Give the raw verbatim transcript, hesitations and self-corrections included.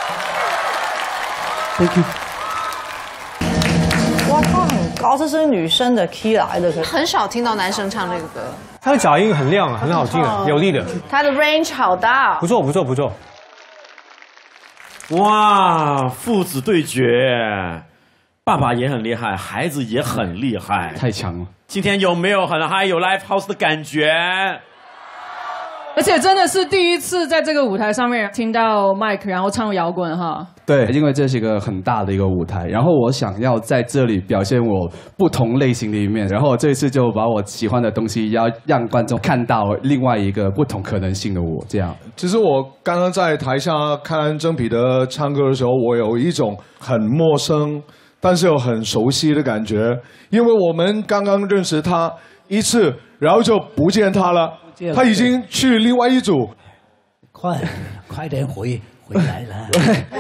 Thank you。 哇，她很高，这是女生的 key 来的， 很少听到男生唱这个歌。 他的假音很亮啊，很好听啊，有力的。 他的 range 好大、哦， 不错不错不错。 哇，父子对决，爸爸也很厉害，孩子也很厉害， 太强了。 今天有没有很嗨，有 live house 的感觉？ 而且真的是第一次在这个舞台上面听到 Mike 然后唱摇滚哈。 对，因为这是一个很大的一个舞台，然后我想要在这里表现我不同类型的一面，然后这次就把我喜欢的东西要让观众看到另外一个不同可能性的我。这样， 其实我刚刚在台下看曾彼得唱歌的时候，我有一种很陌生，但是又很熟悉的感觉，因为我们刚刚认识他一次，然后就不见他了， 见了他已经去另外一组。 快，快点回回来了。